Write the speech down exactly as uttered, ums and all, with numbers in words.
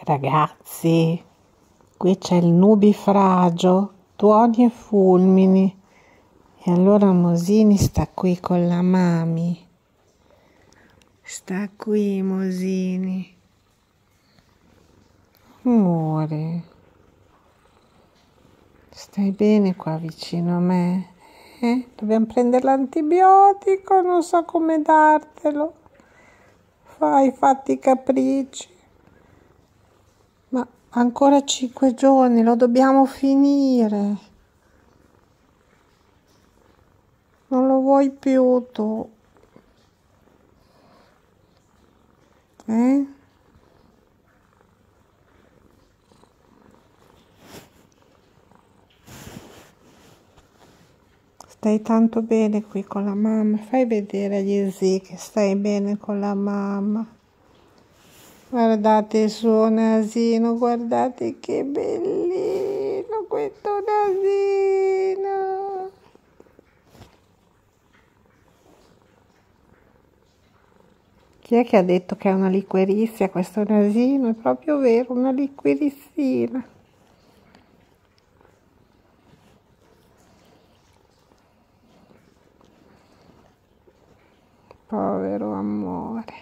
Ragazzi, qui c'è il nubifragio, tuoni e fulmini. E allora Mosini sta qui con la mami. Sta qui Mosini. Amore, stai bene qua vicino a me? Eh? Dobbiamo prendere l'antibiotico, non so come dartelo. Fai fatti i capricci. Ma ancora cinque giorni, lo dobbiamo finire. Non lo vuoi più tu? Eh? Stai tanto bene qui con la mamma. Fai vedere agli zii che stai bene con la mamma. Guardate il suo nasino, guardate che bellino questo nasino. Chi è che ha detto che è una liquirizia questo nasino? È proprio vero, una liquirizina. Povero amore.